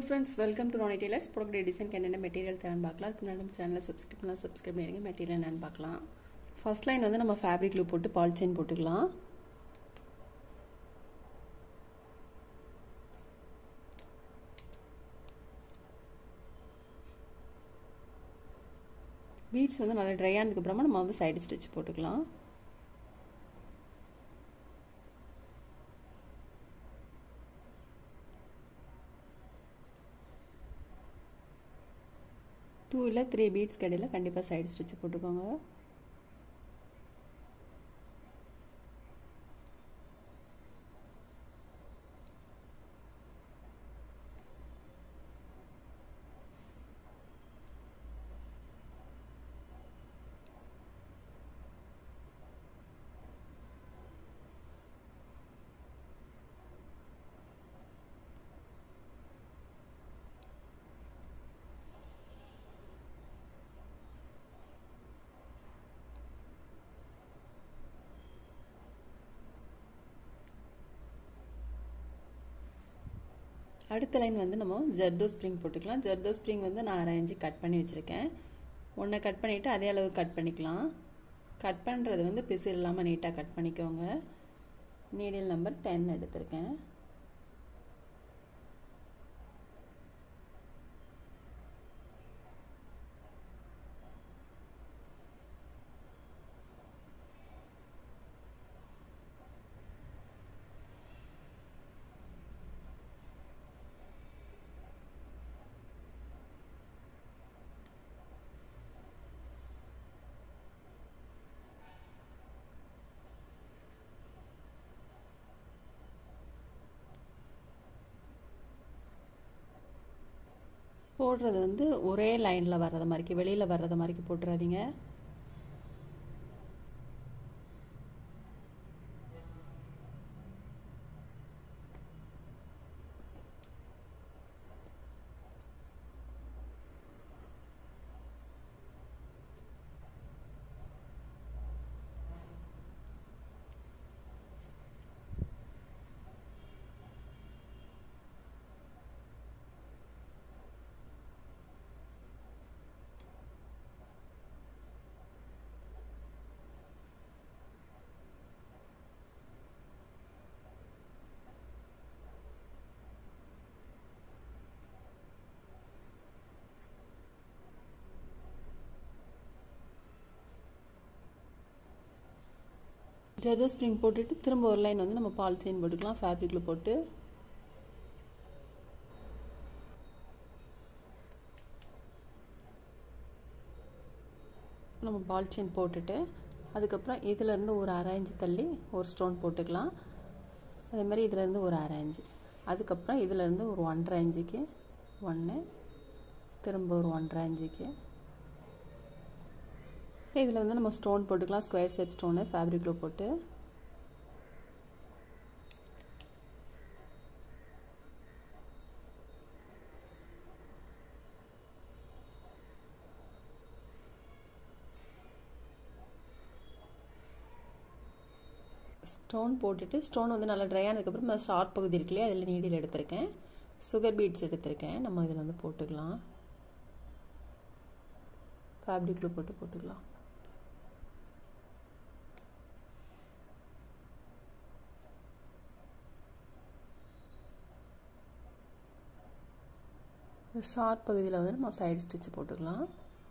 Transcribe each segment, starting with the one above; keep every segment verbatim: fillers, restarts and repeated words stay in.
friends, welcome to Ronnie Tailors. Product design என்னென்ன material தேவைன்னு பார்க்கலாம். அதுக்கு முன்னாடி நம்ம சேனலை சப்ஸ்கிரைப் பண்ணலாம், சப்ஸ்கிரைப் பண்ணிடுங்க. மெட்டீரியல் என்னென்னு பார்க்கலாம். ஃபர்ஸ்ட் லைன் வந்து நம்ம ஃபேப்ரிக் லூப் போட்டு பால் செயின் போட்டுக்கலாம். பீட்ஸ் வந்து நல்லா ட்ரை ஆனதுக்கு அப்புறமா நம்ம வந்து சைடு ஸ்டிச் போட்டுக்கலாம். டூ இல்லை த்ரீ பீட்ஸ் கடையில் கண்டிப்பாக சைடு ஸ்டிச் போட்டுக்கோங்க. அடுத்த லைன் வந்து நம்ம ஜர்தோ ஸ்ப்ரிங் போட்டுக்கலாம். ஜர்தோ ஸ்ப்ரிங் வந்து நான் அரை இன்ச்சு கட் பண்ணி வச்சுருக்கேன். ஒன்றை கட் பண்ணிவிட்டு அதே அளவு கட் பண்ணிக்கலாம். கட் பண்ணுறது வந்து பிசிறு இல்லாமல் நீட்டாக கட் பண்ணிக்கோங்க. நீடில் நம்பர் டென் எடுத்திருக்கேன். போடுறது வந்து ஒரே லைனில் வர்றது மாதிரி, வெளியில் வர்றது மாதிரி போட்டுறாதீங்க. ஜர்தோ ஸ்ப்ரிங் போட்டுட்டு திரும்ப ஒரு லைன் வந்து நம்ம பால் செயின் போட்டுக்கலாம். ஃபேப்ரிக்கில் போட்டு நம்ம பால் செயின் போட்டுட்டு அதுக்கப்புறம் இதிலேருந்து ஒரு அரை இன்ச்சு தள்ளி ஒரு ஸ்டோன் போட்டுக்கலாம். அதே மாதிரி இதிலேருந்து ஒரு அரை இன்ச்சு, அதுக்கப்புறம் இதிலேருந்து ஒரு ஒன்றரை இன்ச்சுக்கு ஒன்று, திரும்ப ஒரு ஒன்றரை இன்ச்சுக்கு. இதில் வந்து நம்ம ஸ்டோன் போட்டுக்கலாம். ஸ்கொயர் ஷேப் ஸ்டோனு ஃபேப்ரிக்கில் போட்டு ஸ்டோன் போட்டுட்டு ஸ்டோன் வந்து நல்லா ட்ரை ஆனதுக்கப்புறம் நான் ஷார்ப் பகுதி இருக்கு இல்லையா, அதில் நீடில் எடுத்திருக்கேன். சுகர் பீட்ஸ் எடுத்திருக்கேன். நம்ம இதில் வந்து போட்டுக்கலாம். ஃபேப்ரிக்கில் போட்டு போட்டுக்கலாம். ஷார்ப் பகுதியில் வந்து நம்ம சைடு ஸ்டிச் போட்டுக்கலாம்.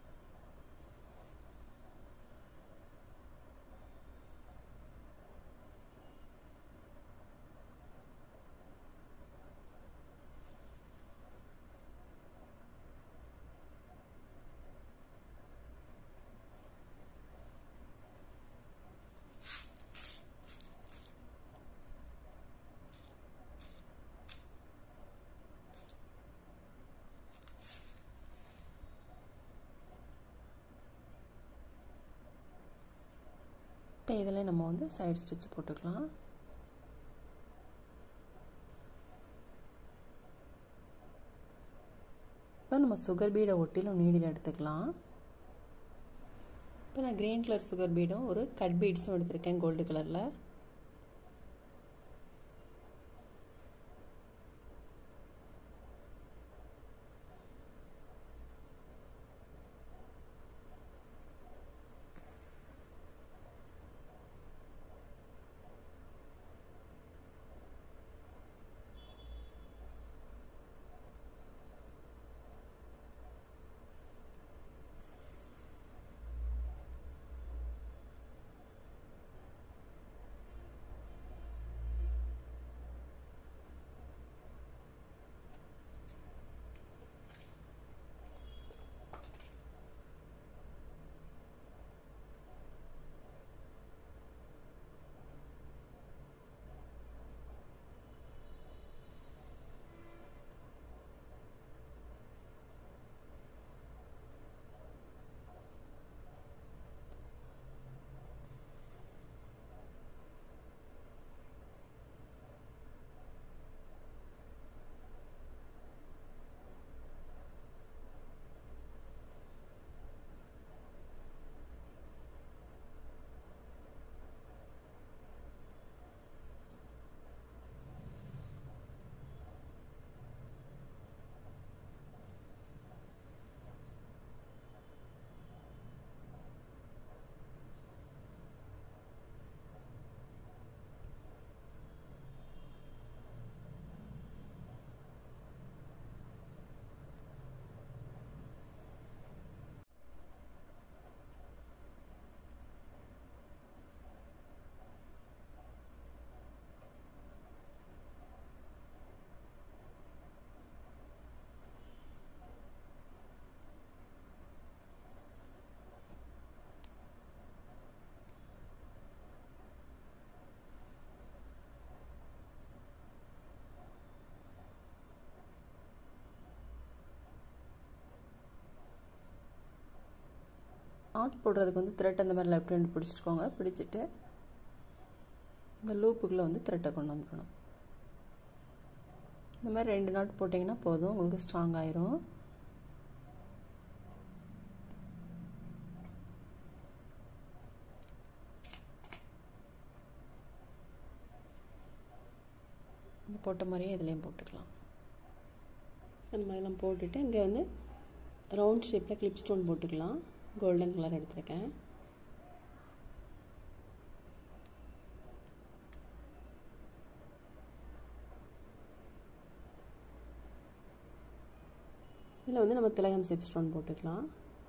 இப்போ இதில் நம்ம வந்து சைடு ஸ்டிச் போட்டுக்கலாம். இப்போ நம்ம சுகர் பீடை ஒட்டிலும் நீடில் எடுத்துக்கலாம். இப்போ நான் கிரீன் கலர் சுகர் பீடும் ஒரு கட் பீட்ஸும் எடுத்திருக்கேன் கோல்டு கலரில். நாட் போடுறதுக்கு வந்து த்ரெட் அந்த மாதிரி லெஃப்ட் ஹேண்ட் பிடிச்சிட்டுக்கோங்க. பிடிச்சிட்டு இந்த லூப்புக்குள்ளே வந்து த்ரெட்டை கொண்டு வந்துடணும். இந்த மாதிரி ரெண்டு நாட் போட்டிங்கன்னா போதும், உங்களுக்கு ஸ்ட்ராங் ஆயிரும். இந்த போட்ட மாதிரியே இதுலேயும் போட்டுக்கலாம். அந்த மாதிரிலாம் போட்டுட்டு இங்கே வந்து ரவுண்ட் ஷேப்பில் கிளிப் ஸ்டோன் போட்டுக்கலாம். கோல்டன் கலர் எடுத்துருக்கேன். இதில் வந்து நம்ம திலகம் ஷேப் ஸ்டோன் போட்டுக்கலாம்.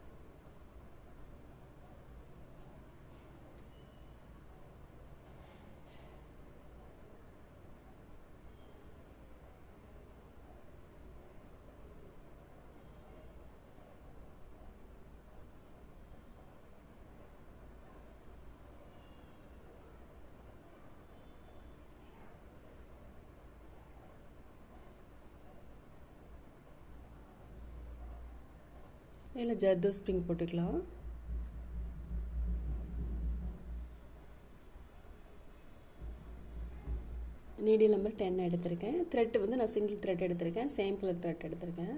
இதில் ஜர்தோசி ஸ்ப்ரிங் போட்டுக்கலாம். நீடில் நம்பர் டென் எடுத்திருக்கேன். த்ரெட் வந்து நான் சிங்கிள் த்ரெட் எடுத்திருக்கேன். சேம் கலர் த்ரெட் எடுத்திருக்கேன்.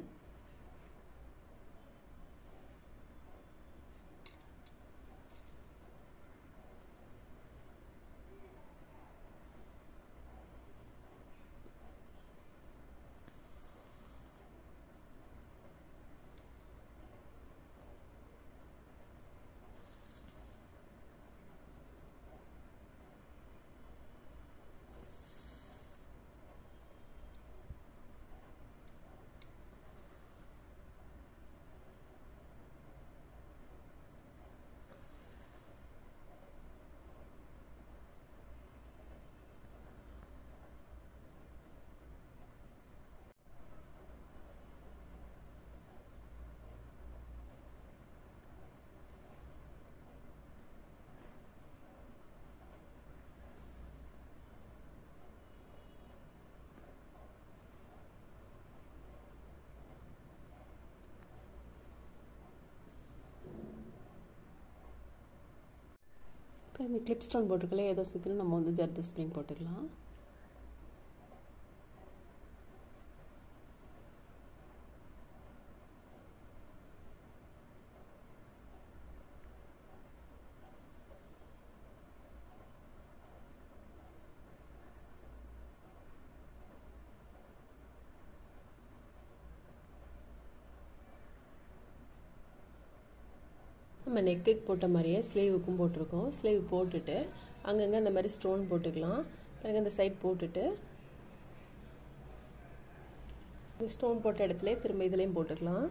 இப்போ இந்த கிளிப் ஸ்டோன் போட்டுக்கலாம். ஏதோ சுற்றிலும் நம்ம வந்து ஜர்தோசி ஸ்ப்ரிங் போட்டுக்கலாம். நம்ம நெக்குக்கு போட்ட மாதிரியே ஸ்லீவுக்கும் போட்டிருக்கோம். ஸ்லீவ் போட்டுட்டு அங்கங்கே அந்த மாதிரி ஸ்டோன் போட்டுக்கலாம். பிறகு அந்த சைட் போட்டுட்டு ஸ்டோன் போட்ட இடத்துல திரும்ப இதுலேயும் போட்டுக்கலாம்.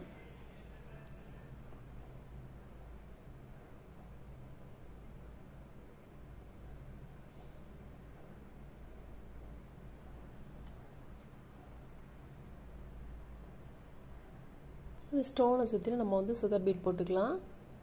அந்த ஸ்டோனை சுற்றி நம்ம வந்து சுகர் பீட் போட்டுக்கலாம்.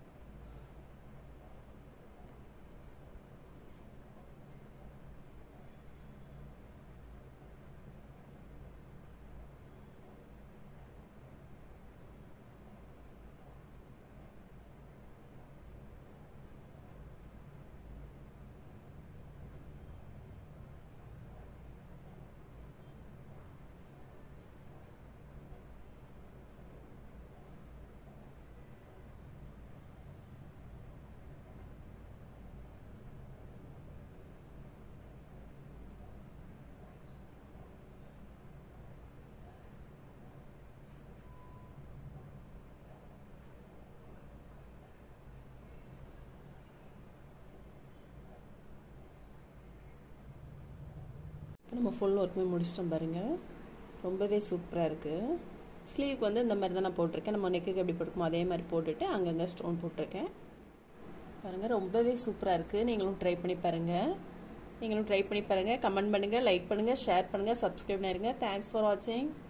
நம்ம ஃபுல் ஒர்க்குமே முடிச்சிட்டோம் பாருங்கள். ரொம்பவே சூப்பராக இருக்குது. ஸ்லீவுக்கு வந்து இந்த மாதிரி தான் நான் போட்டிருக்கேன். நம்ம நெக்குக்கு எப்படி போட்டுக்கோமோ அதே மாதிரி போட்டுட்டு அங்கங்கே ஸ்டோன் போட்டிருக்கேன் பாருங்கள். ரொம்பவே சூப்பராக இருக்குது. நீங்களும் ட்ரை பண்ணி பாருங்கள். நீங்களும் ட்ரை பண்ணி பாருங்கள். கமெண்ட் பண்ணுங்கள், லைக் பண்ணுங்கள், ஷேர் பண்ணுங்கள், சப்ஸ்கிரைப் பண்ணிடுங்க. தேங்க்ஸ் ஃபார் வாட்சிங்.